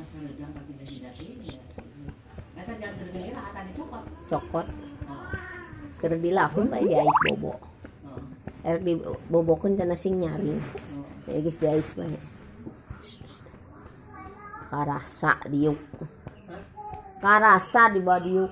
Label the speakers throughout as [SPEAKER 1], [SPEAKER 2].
[SPEAKER 1] Cokot keur dilahun bae guys bobo. Di bobokeun cenah sing nyaring. Ya guys bae. Karasa diuk. Karasa di bawah diuk.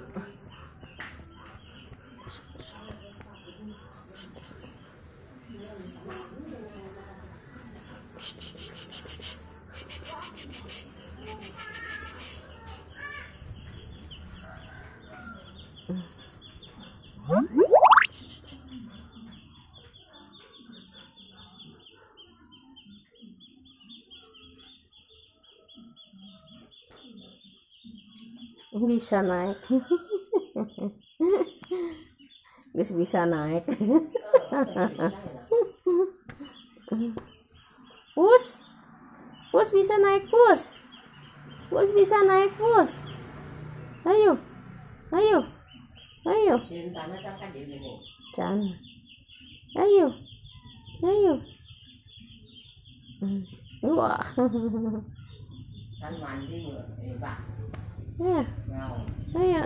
[SPEAKER 1] Bisa naik. Guys bisa naik. Pus bisa naik pus bisa naik pus. Ayo Can, ayo wah.
[SPEAKER 2] Can mandi Pak.
[SPEAKER 1] Ya. Ayo.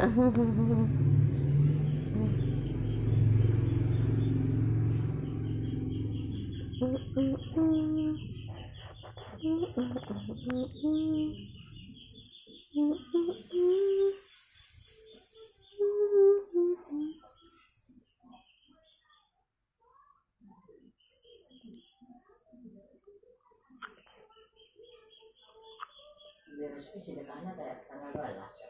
[SPEAKER 2] Resmi sih dekat tanggal 12.